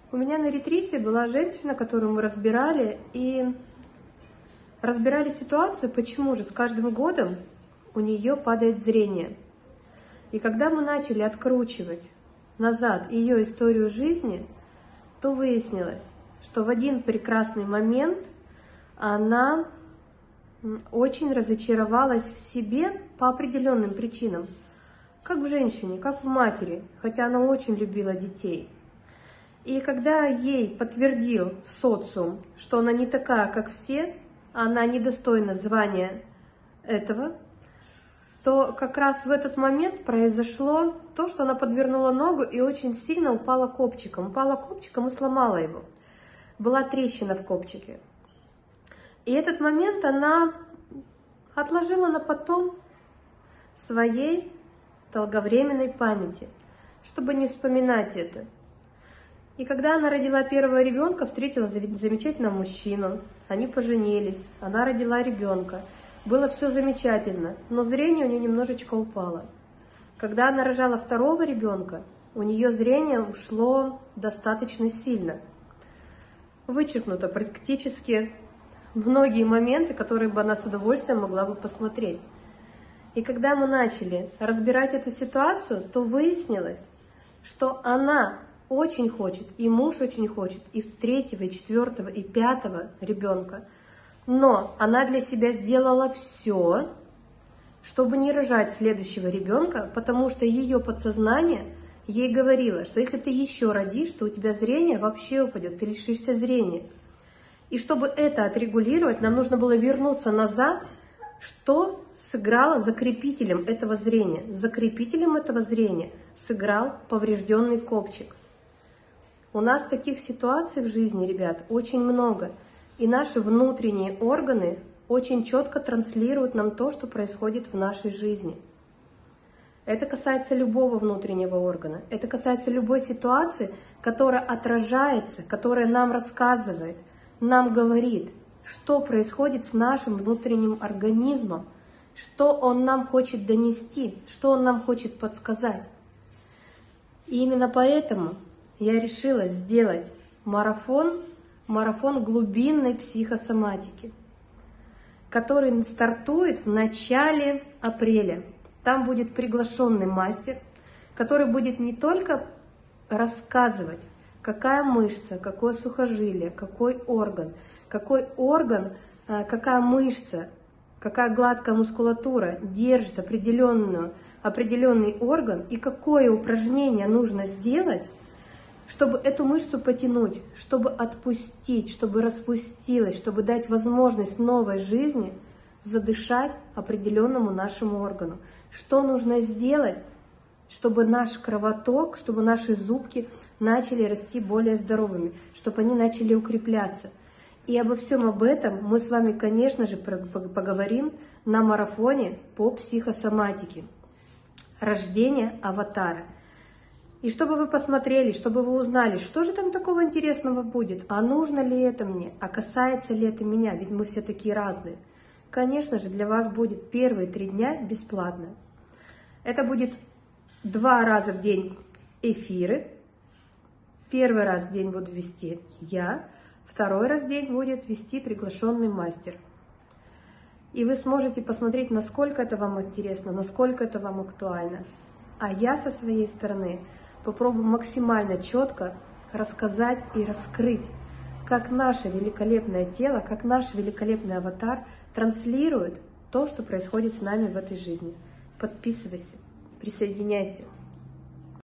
У меня на ретрите была женщина, которую мы разбирали, и разбирали ситуацию, почему же с каждым годом у нее падает зрение. И когда мы начали откручивать назад ее историю жизни, то выяснилось, что в один прекрасный момент она очень разочаровалась в себе по определенным причинам. Как в женщине, как в матери, хотя она очень любила детей. И когда ей подтвердил социум, что она не такая, как все, она недостойна звания этого, то как раз в этот момент произошло то, что она подвернула ногу и очень сильно упала копчиком. Упала копчиком и сломала его. Была трещина в копчике. И этот момент она отложила на потом своей долговременной памяти, чтобы не вспоминать это. И когда она родила первого ребенка, встретила замечательного мужчину, они поженились, она родила ребенка. Было все замечательно, но зрение у нее немножечко упало. Когда она рожала второго ребенка, у нее зрение ушло достаточно сильно. Вычеркнуто практически многие моменты, которые бы она с удовольствием могла бы посмотреть. И когда мы начали разбирать эту ситуацию, то выяснилось, что она очень хочет, и муж очень хочет, и третьего, и четвертого, и пятого ребенка. Но она для себя сделала все, чтобы не рожать следующего ребенка, потому что ее подсознание ей говорило, что если ты еще родишь, то у тебя зрение вообще упадет, ты лишишься зрения. И чтобы это отрегулировать, нам нужно было вернуться назад, что сыграло закрепителем этого зрения. Закрепителем этого зрения сыграл поврежденный копчик. У нас таких ситуаций в жизни, ребят, очень много. И наши внутренние органы очень четко транслируют нам то, что происходит в нашей жизни. Это касается любого внутреннего органа. Это касается любой ситуации, которая отражается, которая нам рассказывает, нам говорит, что происходит с нашим внутренним организмом, что он нам хочет донести, что он нам хочет подсказать. И именно поэтому я решила сделать марафон глубинной психосоматики, который стартует в начале апреля. Там будет приглашенный мастер, который будет не только рассказывать, какая мышца, какое сухожилие, какой орган, какая мышца, какая гладкая мускулатура держит определенный орган и какое упражнение нужно сделать, чтобы эту мышцу потянуть, чтобы отпустить, чтобы распустилась, чтобы дать возможность новой жизни задышать определенному нашему органу. Что нужно сделать, чтобы наш кровоток, чтобы наши зубки начали расти более здоровыми, чтобы они начали укрепляться. И обо всем об этом мы с вами, конечно же, поговорим на марафоне по психосоматике. Рождение аватара. И чтобы вы посмотрели, чтобы вы узнали, что же там такого интересного будет, а нужно ли это мне, а касается ли это меня, ведь мы все такие разные. Конечно же, для вас будет первые 3 дня бесплатно. Это будет 2 раза в день эфиры. Первый раз в день буду вести я, второй раз в день будет вести приглашенный мастер. И вы сможете посмотреть, насколько это вам интересно, насколько это вам актуально. А я со своей стороны попробую максимально четко рассказать и раскрыть, как наше великолепное тело, как наш великолепный аватар транслирует то, что происходит с нами в этой жизни. Подписывайся, присоединяйся.